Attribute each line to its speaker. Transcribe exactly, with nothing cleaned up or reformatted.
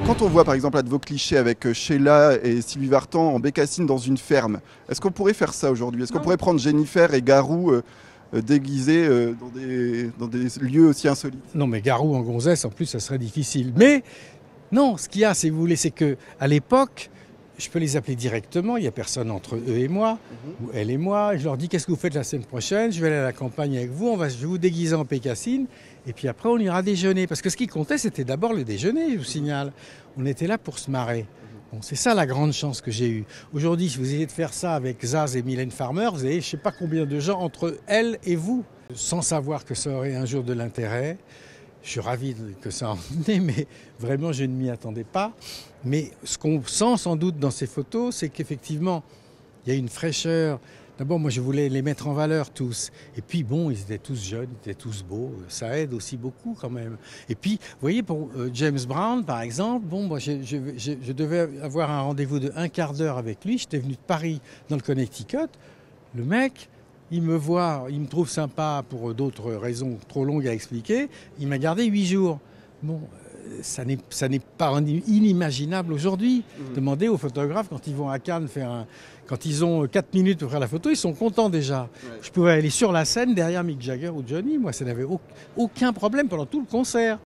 Speaker 1: Quand on voit par exemple un de vos clichés avec Sheila et Sylvie Vartan en bécassine dans une ferme, est-ce qu'on pourrait faire ça aujourd'hui? Est-ce qu'on pourrait prendre Jennifer et Garou euh, euh, déguisés euh, dans, des, dans des lieux aussi insolites?
Speaker 2: Non, mais Garou en gonzesse, en plus, ça serait difficile. Mais non, ce qu'il y a, si vous voulez, c'est qu'à l'époque, je peux les appeler directement, il n'y a personne entre eux et moi,
Speaker 1: Mhm.
Speaker 2: ou elle et moi. Je leur dis, qu'est-ce que vous faites la semaine prochaine? Je vais aller à la campagne avec vous, on va, je vais vous déguiser en bécassine, et puis après on ira déjeuner. Parce que ce qui comptait, c'était d'abord le déjeuner, je vous signale. On était là pour se marrer. Bon, c'est ça la grande chance que j'ai eue. Aujourd'hui, si vous essayez de faire ça avec Zaz et Mylène Farmer, vous avez je ne sais pas combien de gens entre elle et vous, sans savoir que ça aurait un jour de l'intérêt. Je suis ravi que ça en ait, mais vraiment, je ne m'y attendais pas. Mais ce qu'on sent sans doute dans ces photos, c'est qu'effectivement, il y a une fraîcheur. D'abord, moi, je voulais les mettre en valeur tous. Et puis, bon, ils étaient tous jeunes, ils étaient tous beaux. Ça aide aussi beaucoup quand même. Et puis, vous voyez, pour euh, James Brown, par exemple, bon, moi, je, je, je, je devais avoir un rendez-vous de un quart d'heure avec lui. J'étais venu de Paris, dans le Connecticut. Le mec... Il me voit, il me trouve sympa pour d'autres raisons trop longues à expliquer. Il m'a gardé huit jours. Bon, ça n'est, ça n'est pas inimaginable aujourd'hui. Mmh. Demandez aux photographes quand ils vont à Cannes faire un, quand ils ont quatre minutes pour faire la photo, ils sont contents déjà. Ouais. Je pouvais aller sur la scène derrière Mick Jagger ou Johnny. Moi, ça n'avait aucun problème pendant tout le concert.